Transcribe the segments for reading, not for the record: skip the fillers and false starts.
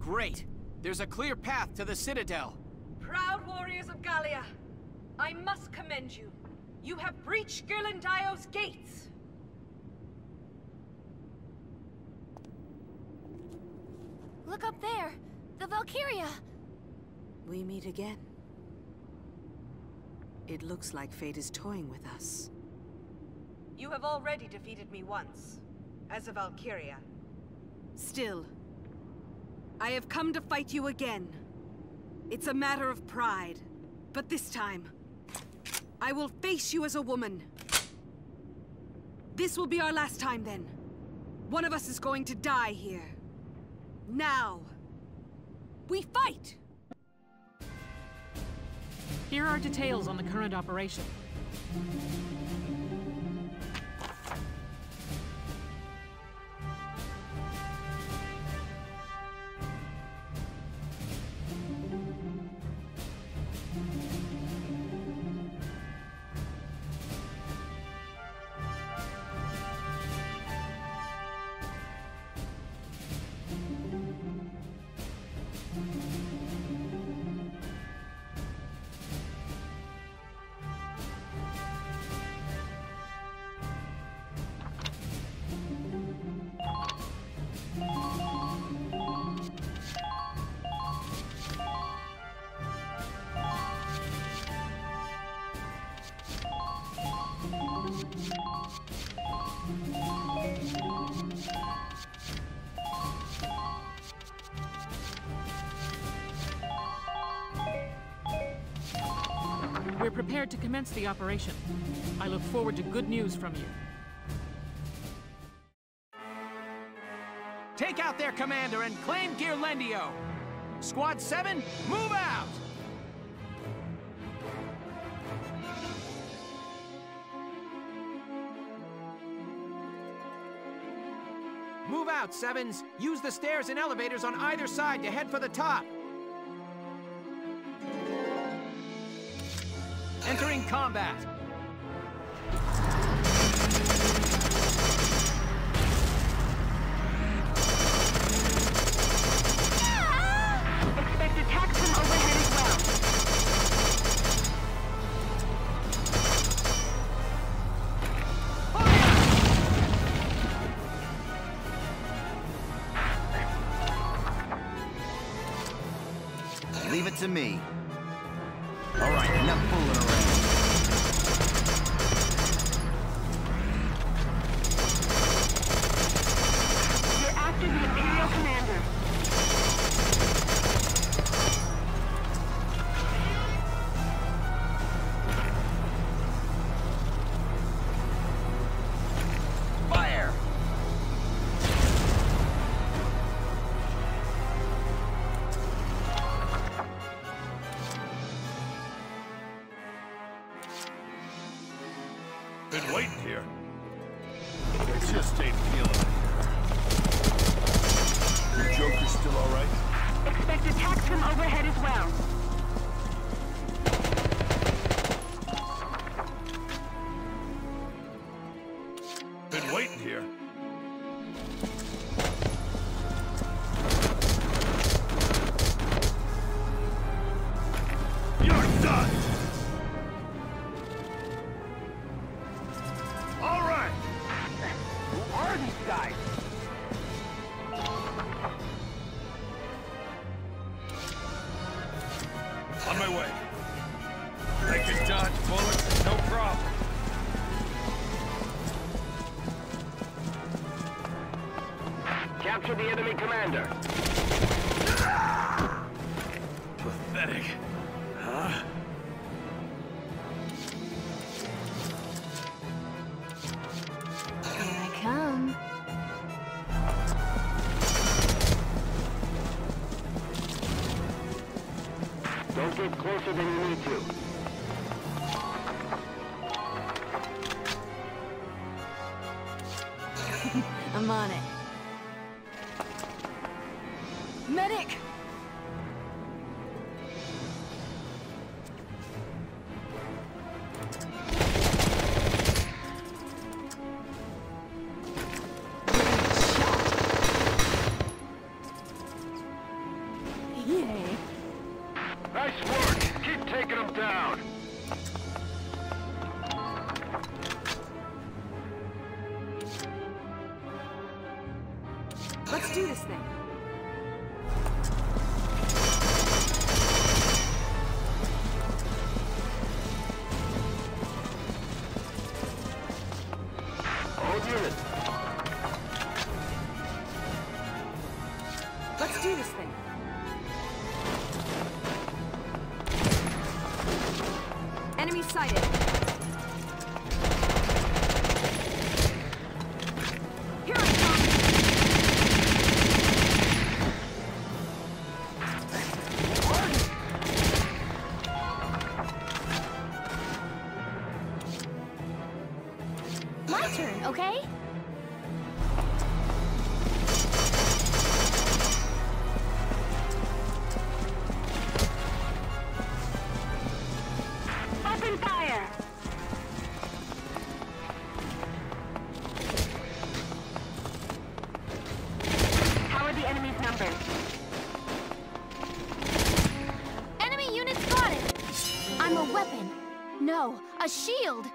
Great. There's a clear path to the Citadel. Proud warriors of Gallia, I must commend you. You have breached Ghirlandio's gates. Look up there! The Valkyria! We meet again. It looks like fate is toying with us. You have already defeated me once, as a Valkyria. Still, I have come to fight you again. It's a matter of pride, but this time, I will face you as a woman. This will be our last time then. One of us is going to die here. Now, we fight! Here are details on the current operation. We're prepared to commence the operation. I look forward to good news from you. Take out their commander and claim Ghirlandio! Squad 7, move out! Move out, Sevens! Use the stairs and elevators on either side to head for the top! Entering combat! Expect attacks from overhead as well. Leave it to me. All right, enough fooling around. You're after the Imperial Commander. Fire! Been waiting here. I just ain't feeling it. Your Joker's still all right? Expect attacks from overhead as well. Been waiting here. You're done! All right! Who are these guys? On my way. I can dodge bullets, no problem. Capture the enemy commander. Pathetic. Huh? Here I come. Don't get closer than you need to. I'm on it. Medic! Let's do this thing. Hold unit. Let's do this thing. Enemy sighted. Here I come. My turn, okay? Open fire! How are the enemy's numbers? Enemy unit spotted! I'm a weapon. No, a shield!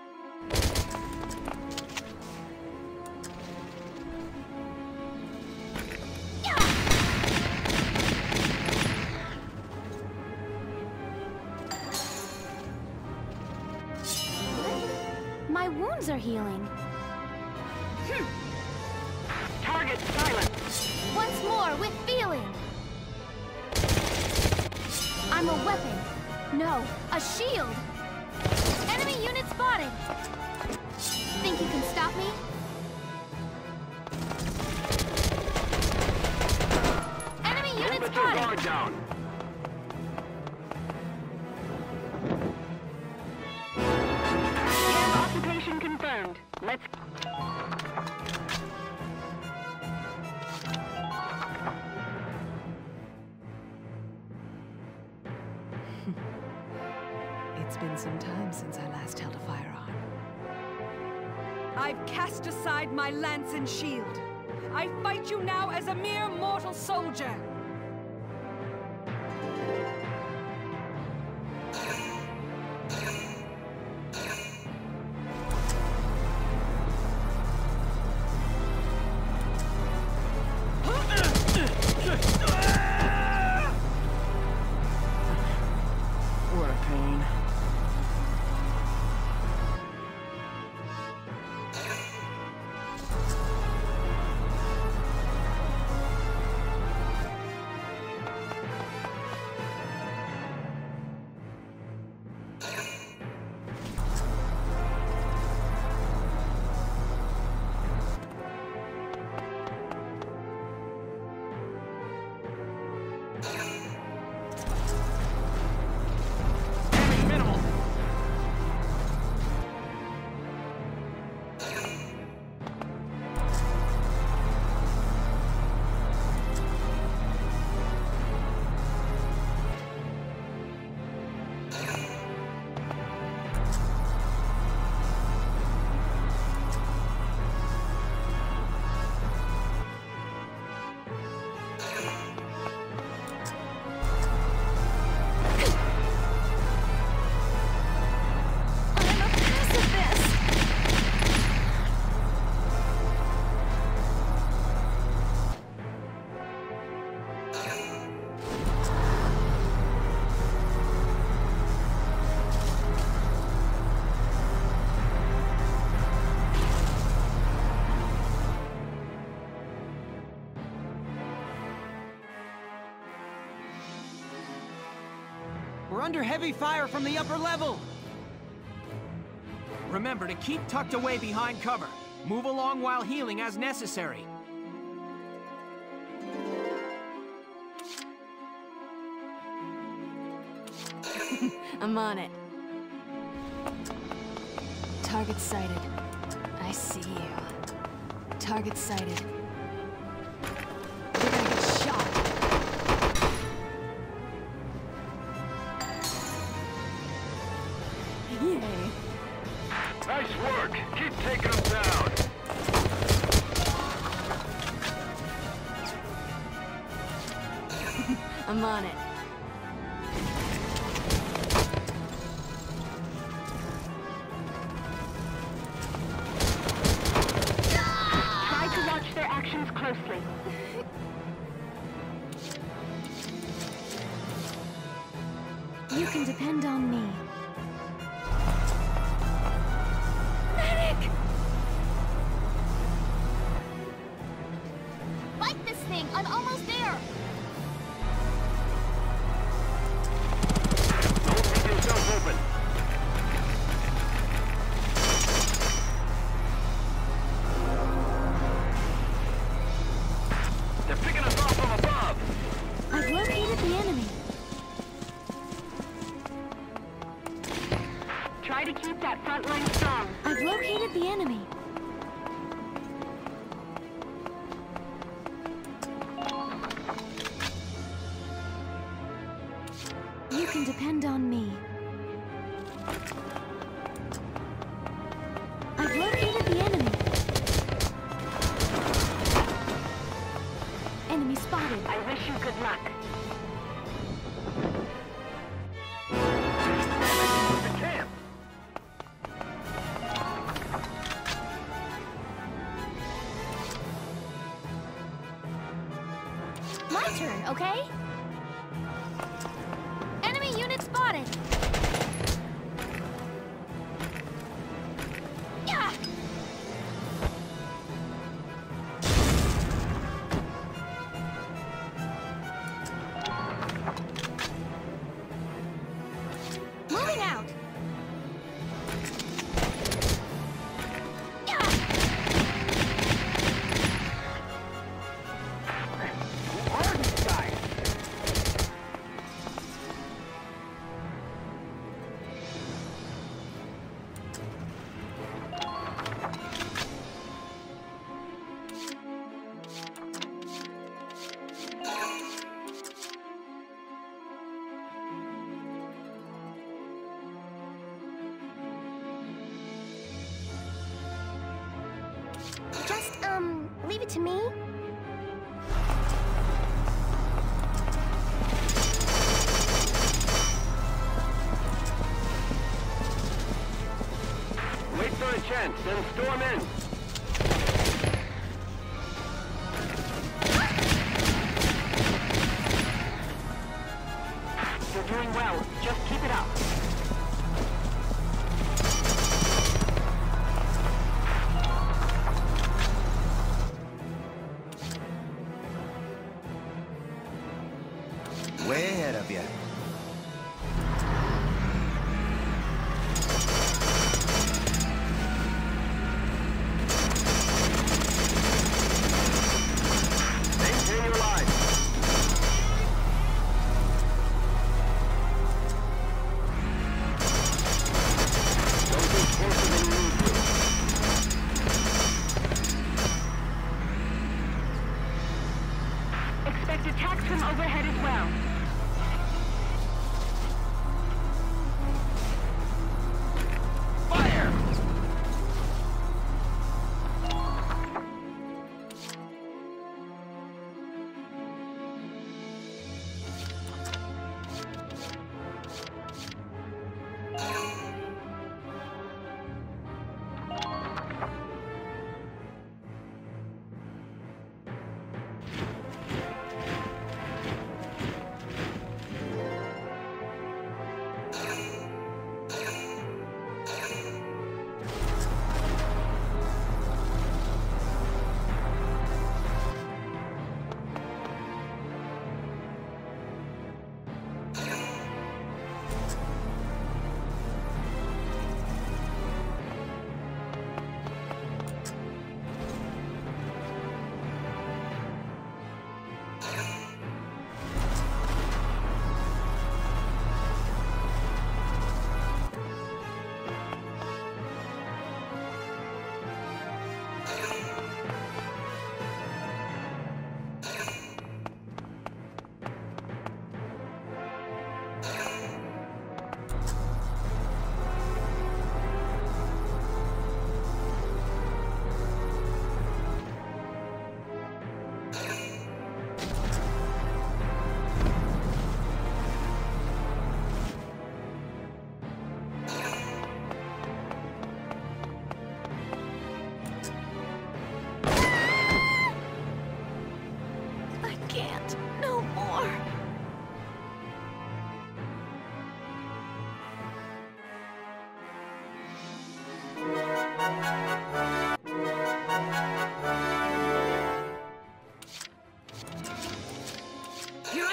My wounds are healing. Target silent! Once more with feeling. I'm a weapon. No, a shield. Enemy unit spotted. Think you can stop me? Enemy unit Put your guard spotted. down. Occupation confirmed. Let's... It's been some time since I last held a firearm. I've cast aside my lance and shield. I fight you now as a mere mortal soldier. What a pain. We're under heavy fire from the upper level! Remember to keep tucked away behind cover. Move along while healing as necessary. I'm on it. Target sighted. I see you. Target sighted. You're gonna get shot. Yay. Nice work. Keep taking them down. I'm on it. Try to watch their actions closely. can depend on me. Medic! Fight this thing! I'm almost there! Don't leave yourself open. They're picking us off from above. I've located the enemy. Try to keep that front line strong. I've located the enemy. You can depend on me. I've located the enemy. Enemy spotted. I wish you good luck. The camp. My turn, okay? Enemy unit spotted. Yeah! Moving out. Yeah! Who are these guys? Just, leave it to me. Wait for a chance, then storm in. You're doing well. Just keep it up. Way ahead of you. Maintain your line. Don't be closer than you need to. Expect attacks from overhead as well. Fire!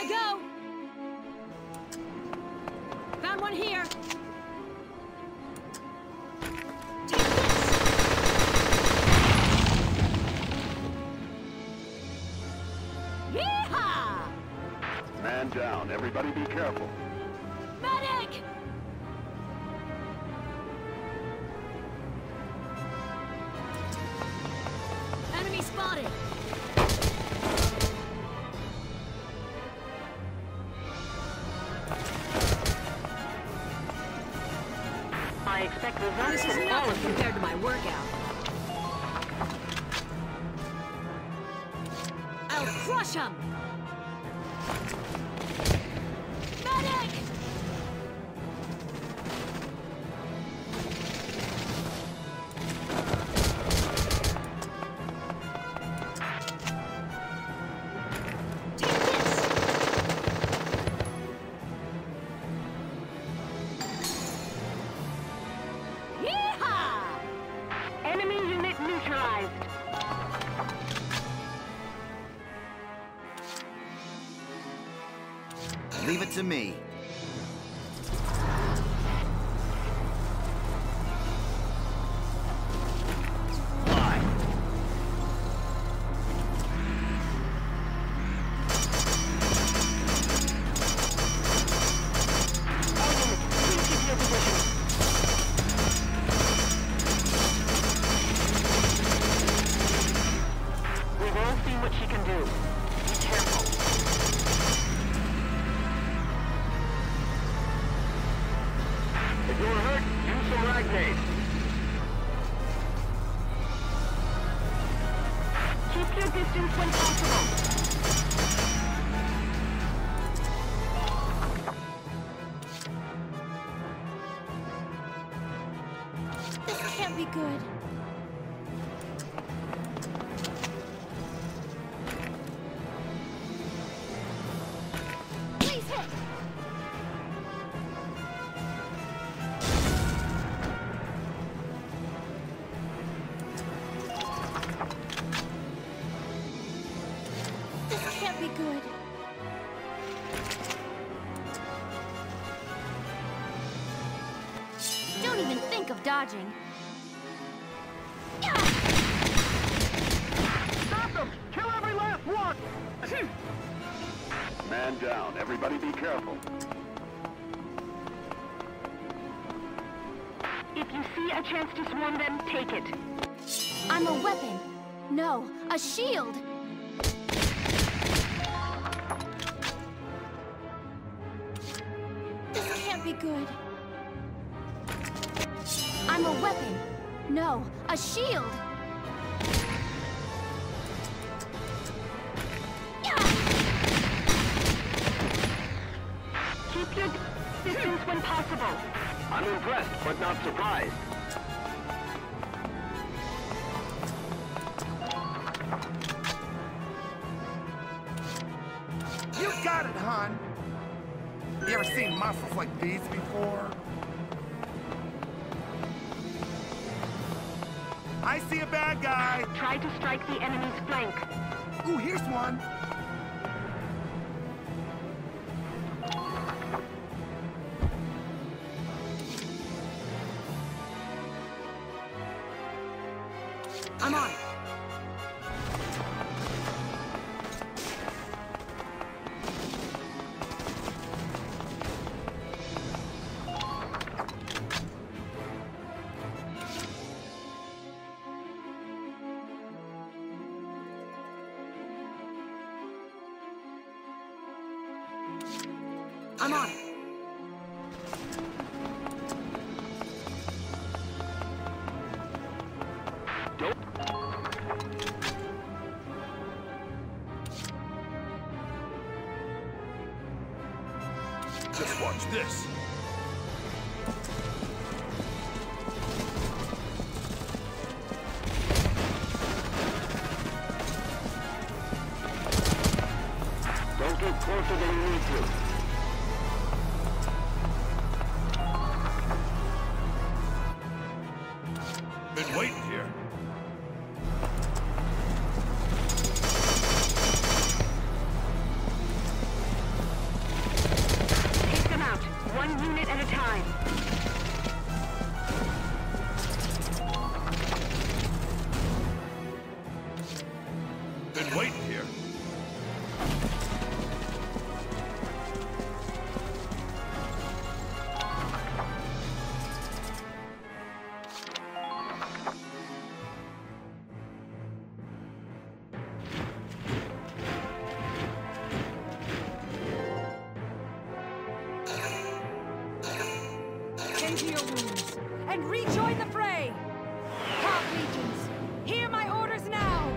I go! Found one here! Take this! Yeehaw! Man down. Everybody be careful. Medic! Enemy spotted! I expect results This is from all nothing of you. compared to my workout. I'll crush him! Medic! Take this! Yeehaw! Enemy unit neutralized. Leave it to me. Fly. All units, please keep your position. We've all seen what she can do. Be careful. If you're hurt, use some Ragnade. Keep your distance when possible. This can't be good. Please hit! This can't be good. Don't even think of dodging. Stop them! Kill every last one! Man down. Everybody be careful. If you see a chance to swarm them, take it. I'm a weapon. No, a shield. This can't be good. I'm a weapon. No, a shield. Keep your distance when possible. I'm impressed, but not surprised. You got it, hon. You ever seen muscles like these before? I see a bad guy. Try to strike the enemy's flank. Ooh, here's one. I'm on it. I'm on it. Just watch this. Don't get closer than you need to. Been waiting here. been waiting here. Tend to your wounds, and rejoin the fray! Half legions, hear my orders now!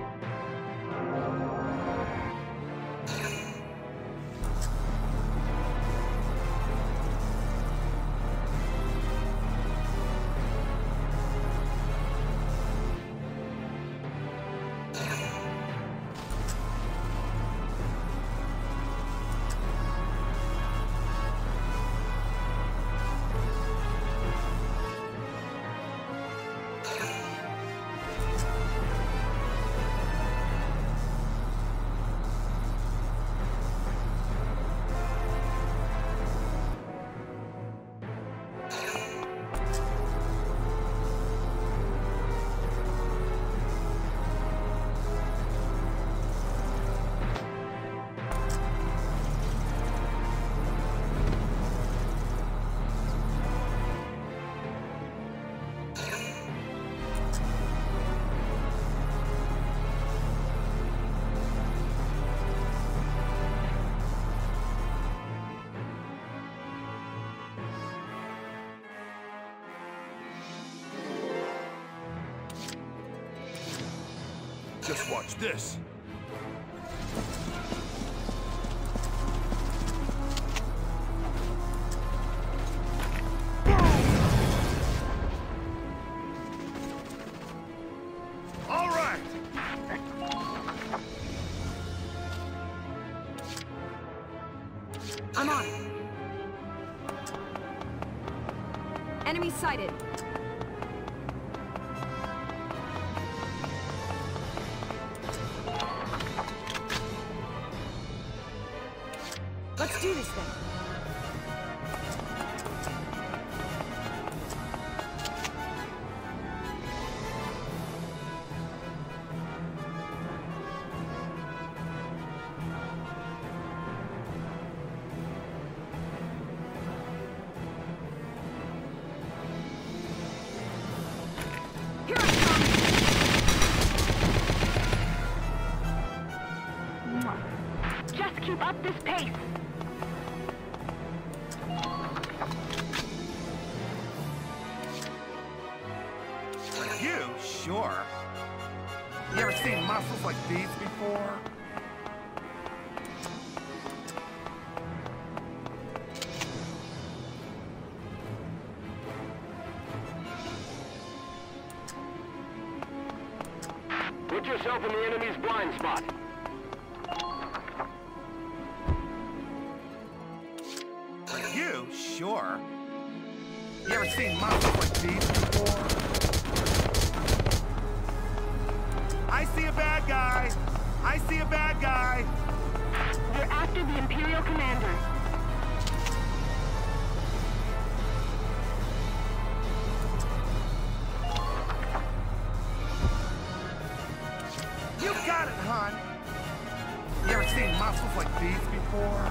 Just watch this. All right. I'm on. Enemy sighted. Let's do this then. Here I come! Just keep up this pace. You? Sure. You ever seen muscles like these before? Put yourself in the enemy's blind spot. You? Sure. You ever seen muscles like these before? I see a bad guy! I see a bad guy! You're after the Imperial commander. You got it, hon! You ever seen muscles like these before?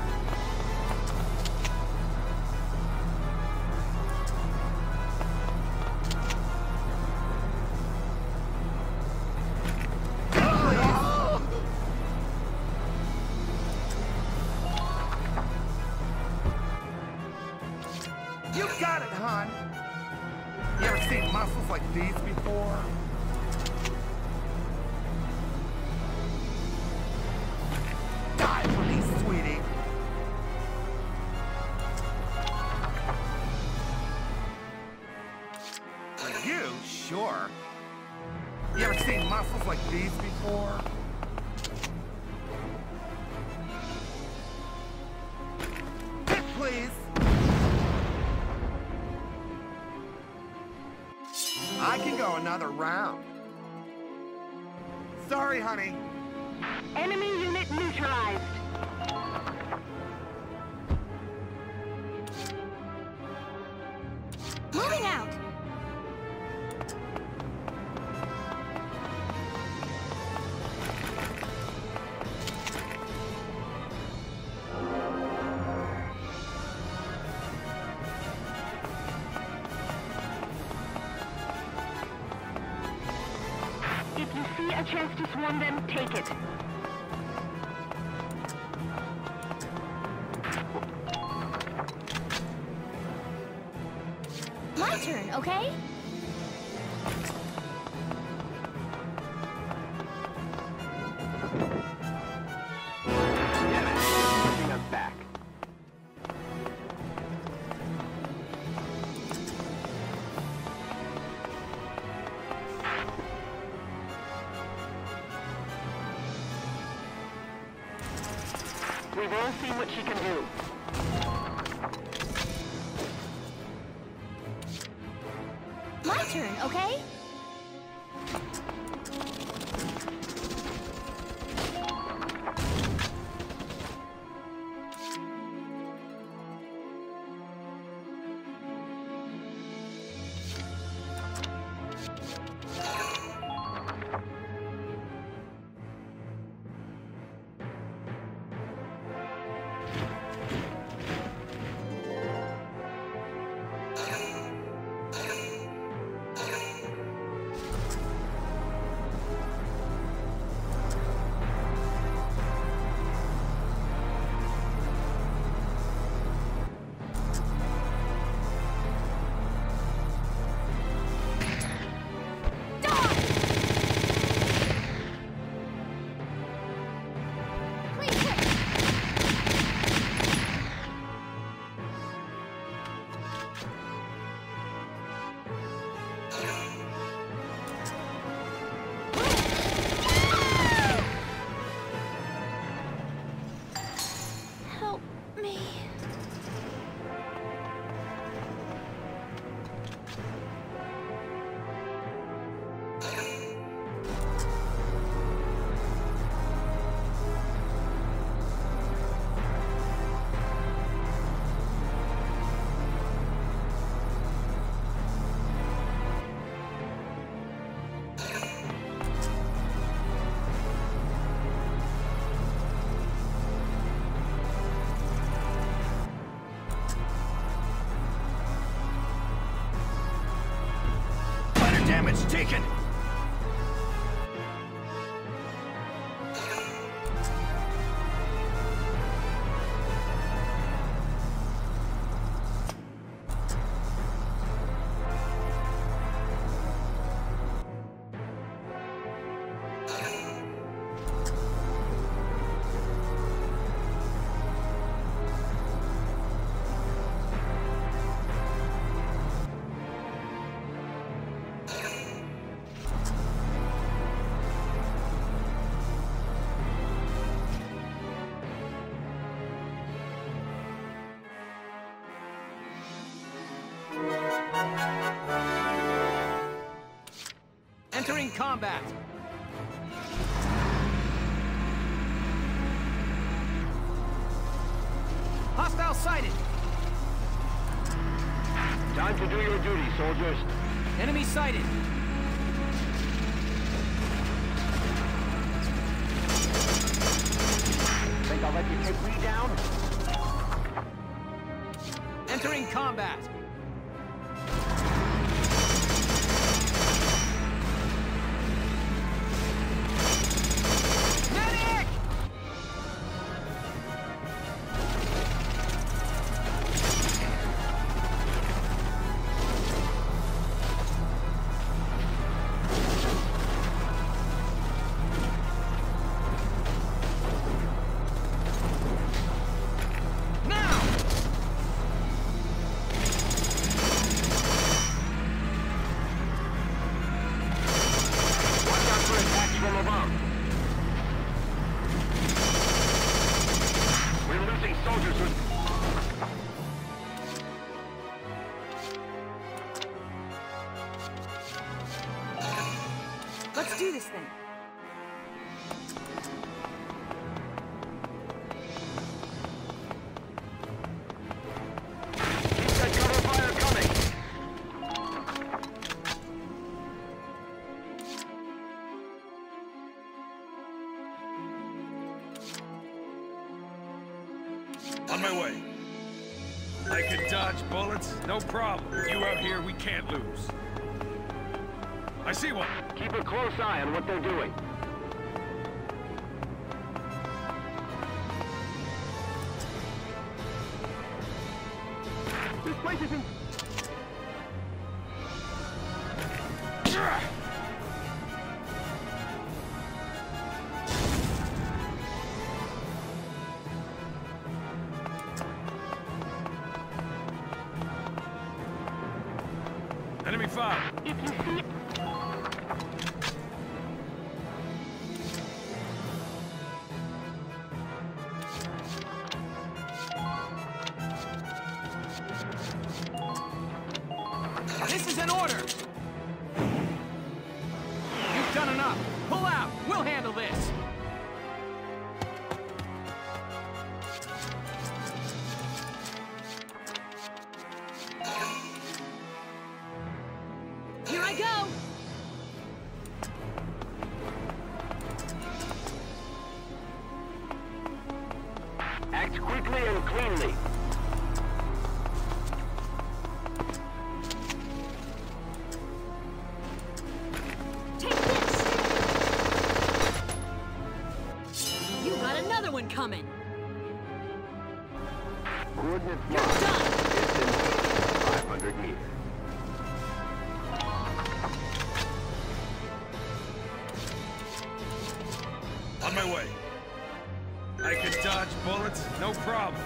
You got it, hon! You ever seen muscles like these before? Die for me, sweetie! You? Sure. You ever seen muscles like these before? Hit, please! I can go another round. Sorry, honey. Enemy unit neutralized. Moving out. chance to swarm them, take it. My turn, okay? Damn it. Pushing us back. We've all seen what she can do. My turn, okay? Damage taken! Entering combat. Hostile sighted. Time to do your duty, soldiers. Enemy sighted. Think I'll let you take me down? Entering combat. Medic! Let's do this thing. Keep that cover fire coming. On my way. I can dodge bullets, no problem. With you out here, we can't lose. I see one. Keep a close eye on what they're doing. Enemy found. If you see... This is an order! You've done enough! Pull out! We'll handle this! Here I go! Act quickly and cleanly. Take this! You got another one coming! Coordinates You're locked. done! Distance 500 meters. On my way. I can dodge bullets, no problem.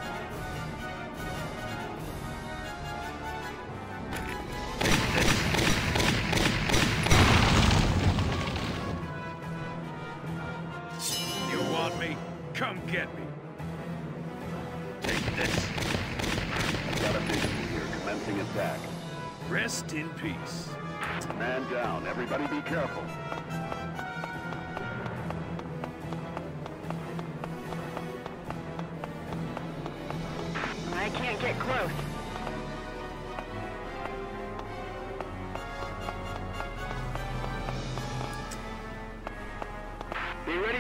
You want me? Come get me. Take this. Got a visual here. Commencing attack. Rest in peace. Man down. Everybody be careful. I can't get close. Be ready.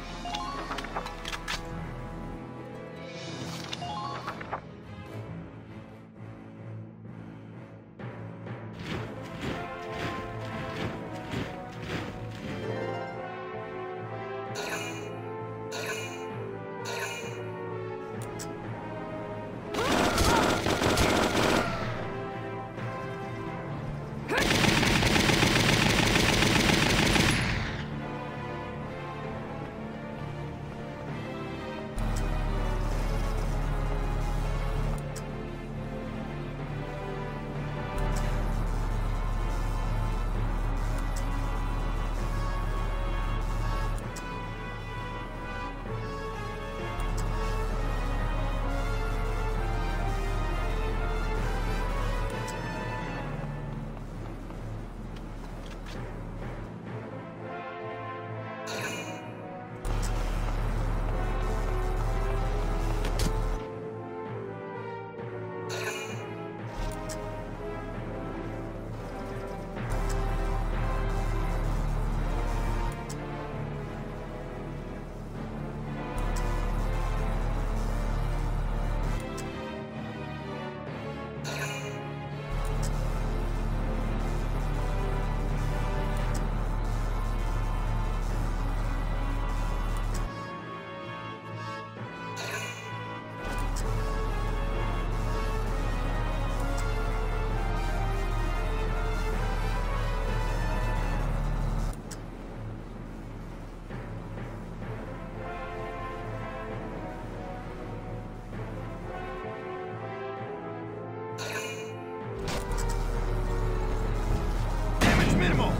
Minimal.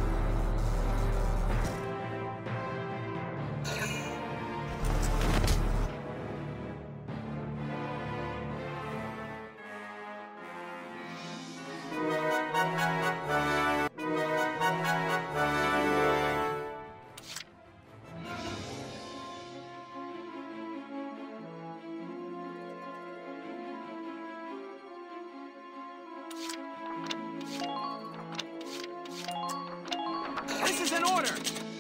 This is an order!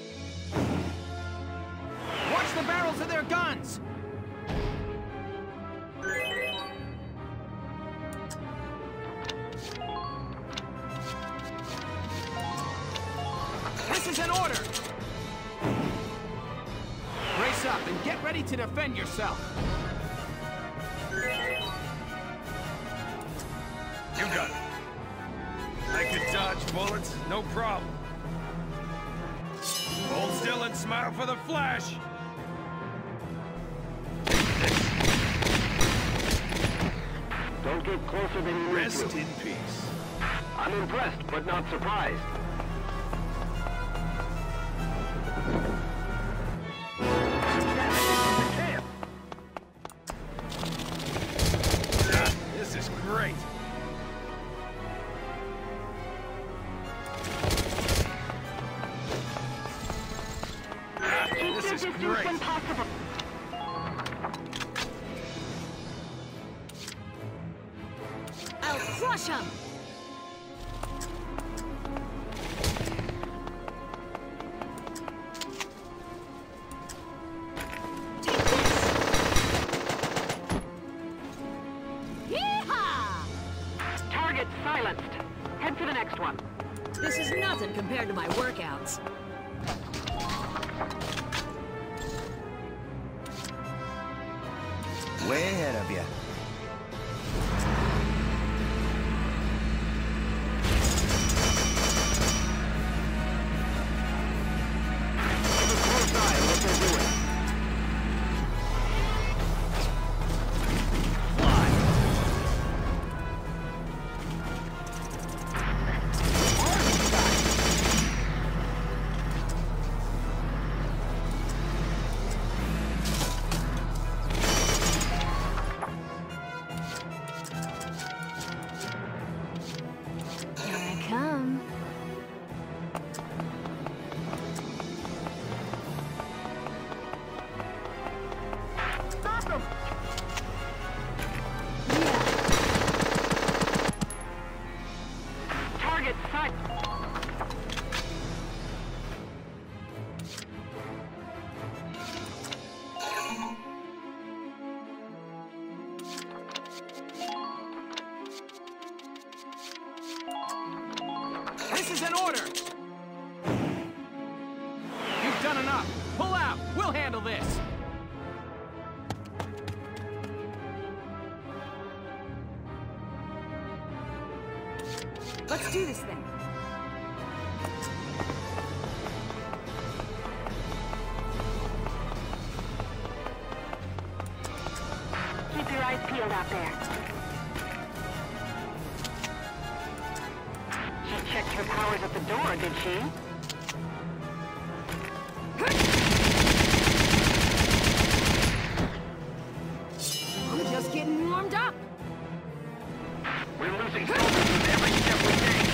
Watch the barrels of their guns! This is an order! Brace up and get ready to defend yourself. You got it. I can dodge bullets, no problem. Hold still and smile for the flash. Don't get closer than you need Rest to. in peace. I'm impressed, but not surprised. This is great. This is great. Impossible. I'll crush him! Take this! Yeehaw! Target silenced. Head for the next one. This is nothing compared to my workouts. Way ahead of you. Keep a close eye on what they're doing. Here I come. Stop them! Target sight. This is an order! You've done enough! Pull out! We'll handle this! Let's do this thing. Keep your eyes peeled out there. She checked her powers at the door, did she? I'm just getting warmed up. We're losing soldiers with every step we take.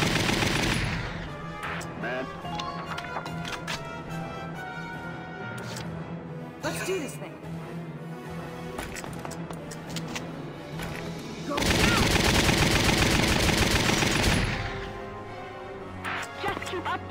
Man, Let's do this thing. Go down! Just keep up.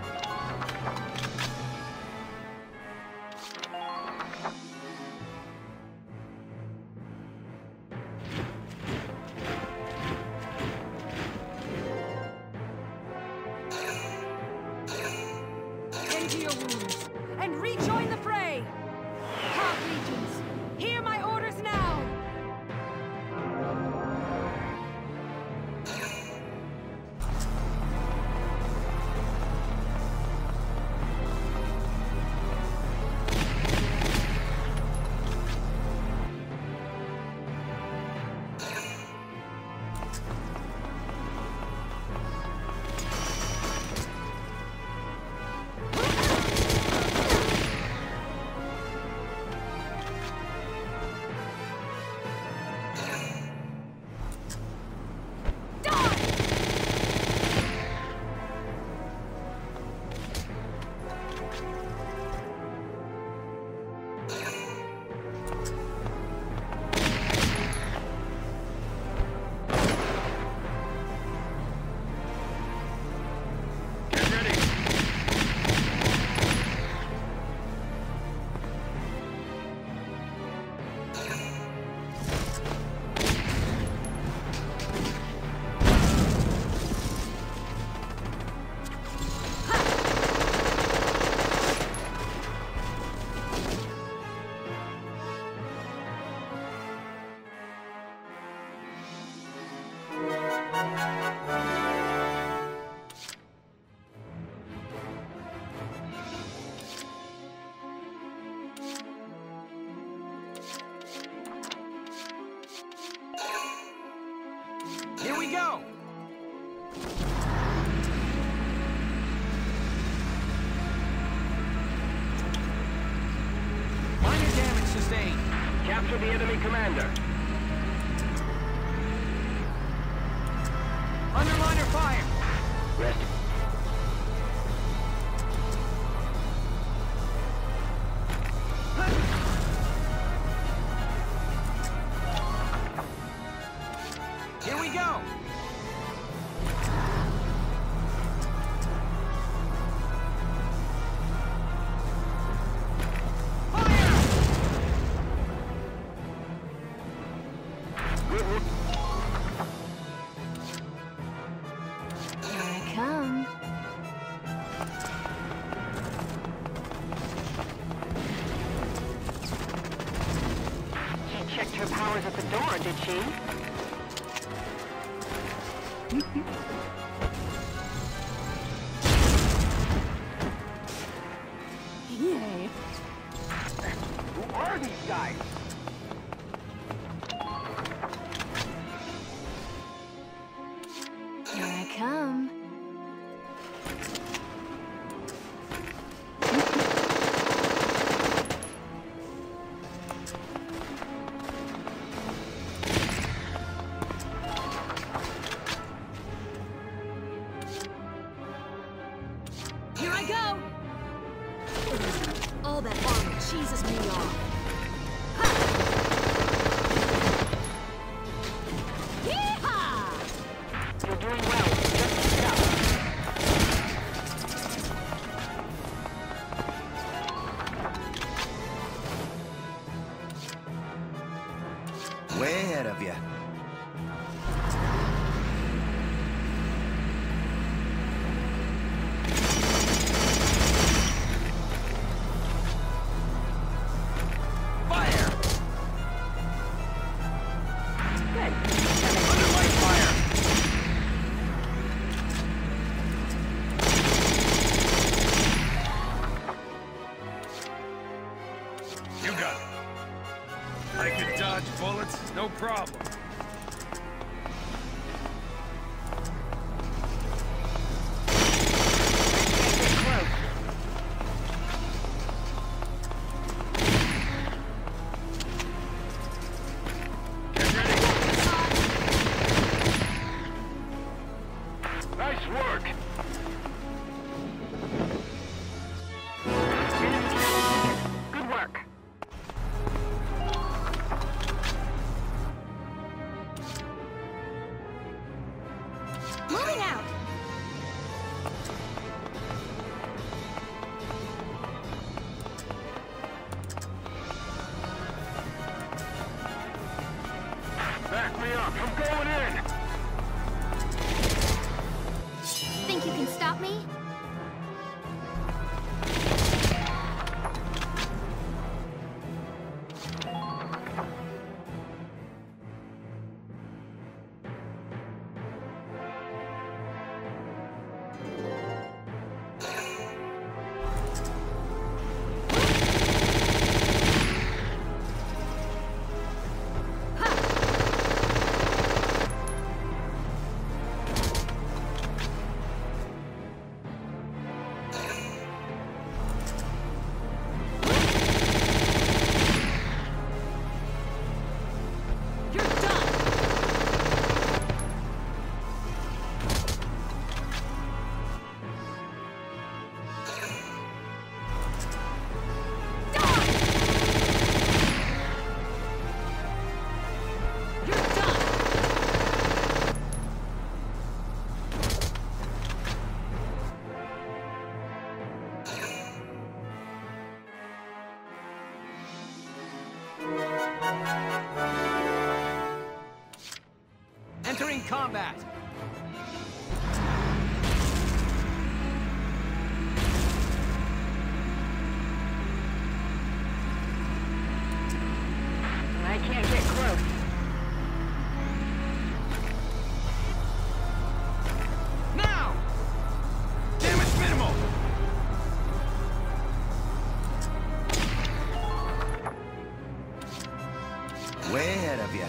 Tend to your wounds and rejoin the fray. Hot legions, hear my orders now. Get ready. Here we go! sustained. Capture the enemy commander. Underliner fire! Rest. Here we go! Come. She checked her powers at the door, did she? Yay. Who are these guys? Here I come. Here I go! All that armor cheeses me off. Yeehaw! You're doing well. Just stuff. Way ahead of you. Fire! Good. Underlight fire! You got it. I can dodge bullets, no problem. Get ready. Nice work. Good work. Moving out. Back me up. I'm going in. Think you can stop me? You're done! You're done! Entering combat! I can't get close. Now! Damage minimal! Way ahead of you.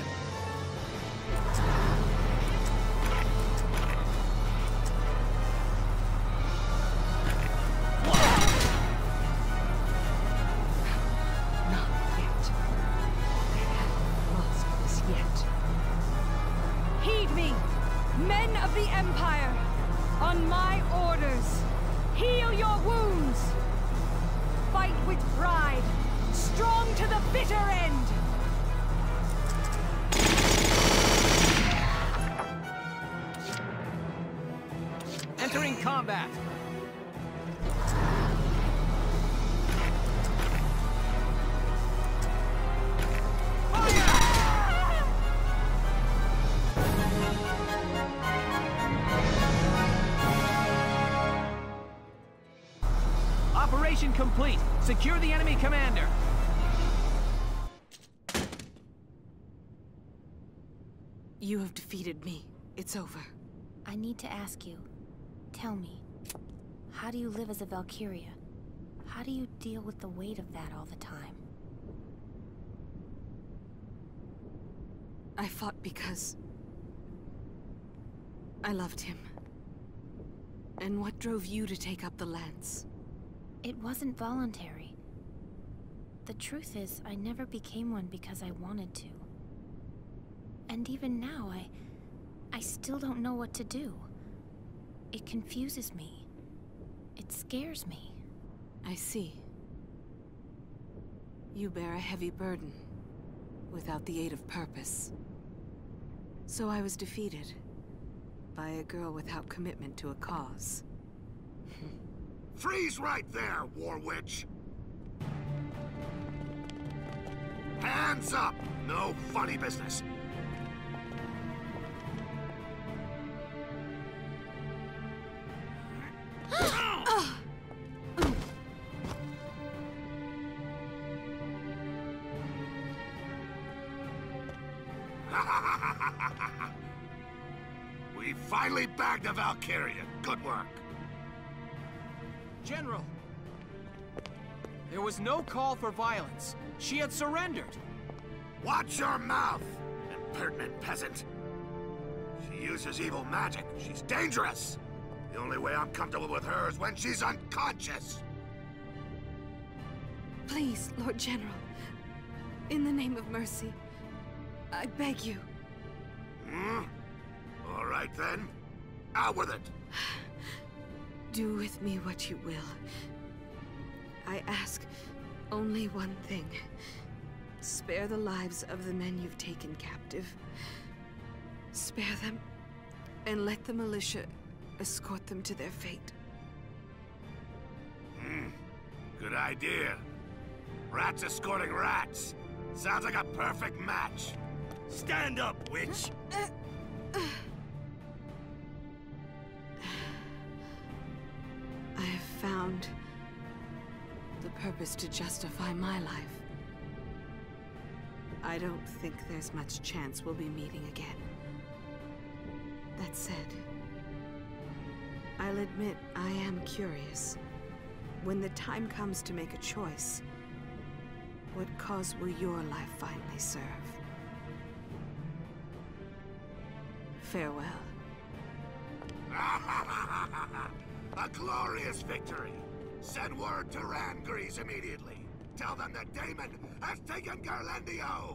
Not yet. the Empire! On my orders! Heal your wounds! Fight with pride! Strong to the bitter end! Entering combat. Operation complete. Secure the enemy commander. You have defeated me. It's over. I need to ask you. Tell me, how do you live as a Valkyria? How do you deal with the weight of that all the time? I fought because I loved him. And what drove you to take up the lance? It wasn't voluntary. The truth is, I never became one because I wanted to. And even now, I still don't know what to do. It confuses me. It scares me. I see. You bear a heavy burden, without the aid of purpose. So I was defeated by a girl without commitment to a cause. Freeze right there, War Witch! Hands up! No funny business. We finally bagged a Valkyria. Good work. General, there was no call for violence. She had surrendered. Watch your mouth, impertinent peasant. She uses evil magic. She's dangerous. The only way I'm comfortable with her is when she's unconscious. Please, Lord General. In the name of mercy, I beg you. All right then. Out with it. Do with me what you will. I ask only one thing. Spare the lives of the men you've taken captive. Spare them, and let the militia escort them to their fate. Good idea. Rats escorting rats. Sounds like a perfect match. Stand up, witch! I have found the purpose to justify my life. I don't think there's much chance we'll be meeting again. That said, I'll admit I am curious. When the time comes to make a choice, what cause will your life finally serve? Farewell. A glorious victory! Send word to Rangrease immediately. Tell them that Daemon has taken Garlandio!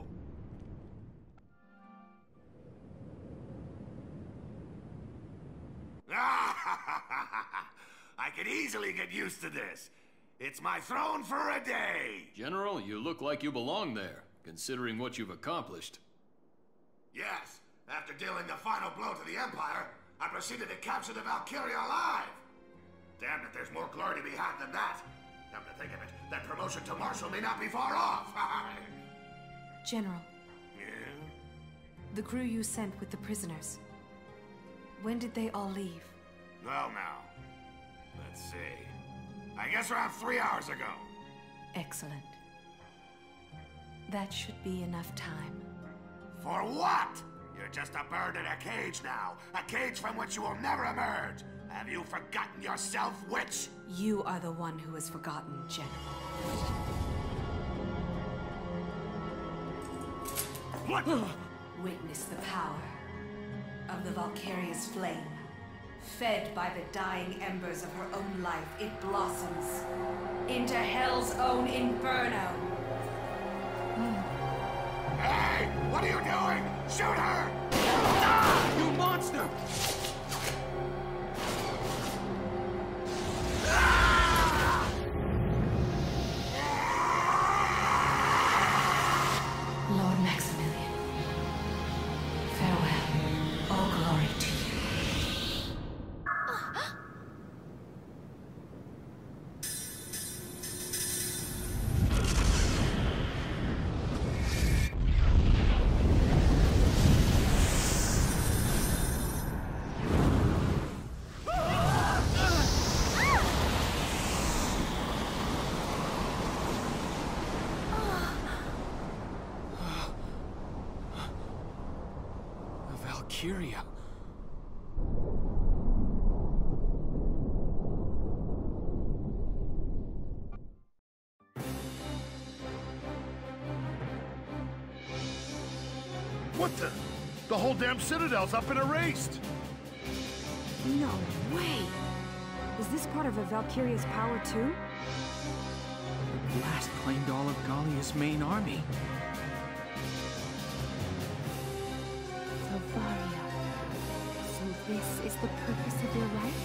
I could easily get used to this. It's my throne for a day! General, you look like you belong there, considering what you've accomplished. Yes, after dealing the final blow to the Empire, I proceeded to capture the Valkyria alive! Damn it, there's more glory to be had than that. Come to think of it, that promotion to Marshal may not be far off. General. Yeah? The crew you sent with the prisoners. When did they all leave? Well now, let's see. I guess around 3 hours ago. Excellent. That should be enough time. For what? You're just a bird in a cage now. A cage from which you will never emerge. Have you forgotten yourself, witch? You are the one who has forgotten, General. What? Witness the power of the Valkyria's flame. Fed by the dying embers of her own life, it blossoms into Hell's own inferno. Hey! What are you doing? Shoot her! You monster! Valkyria. What the? The whole damn Citadel's up and erased! No way! Is this part of a Valkyria's power too? The blast claimed all of Gallia's main army. Selvaria. So this is the purpose of your life?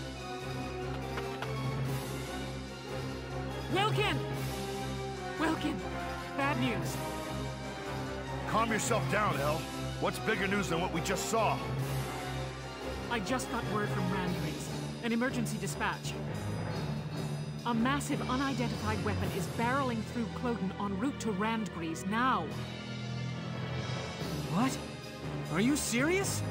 Wilkin! Wilkin! Bad news. Calm yourself down, El. What's bigger news than what we just saw? I just got word from Randgreaves. An emergency dispatch. A massive unidentified weapon is barreling through Cloten en route to Randgreaves now. What? Are you serious?